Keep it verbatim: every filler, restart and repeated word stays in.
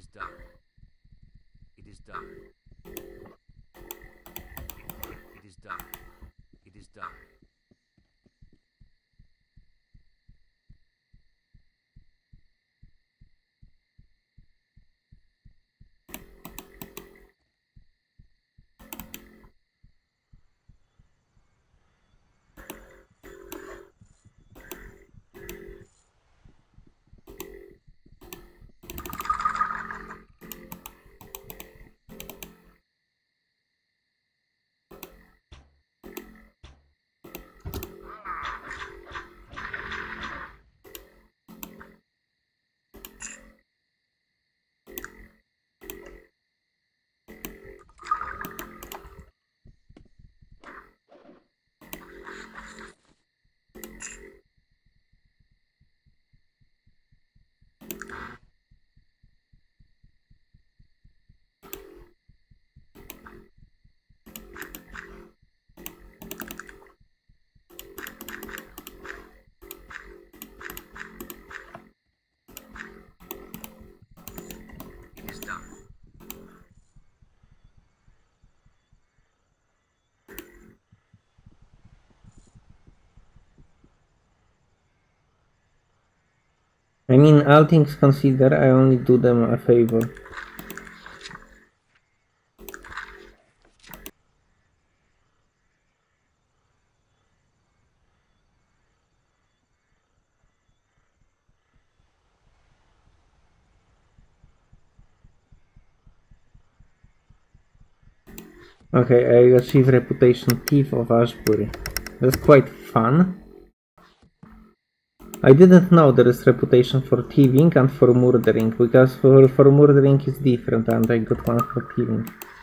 done. It is done. It is done. It is done. I mean, all things considered, I only do them a favor. Okay, I achieve reputation thief of Ashbury. That's quite fun. I didn't know there is reputation for thieving and for murdering, because for, for murdering is different and I got one for thieving.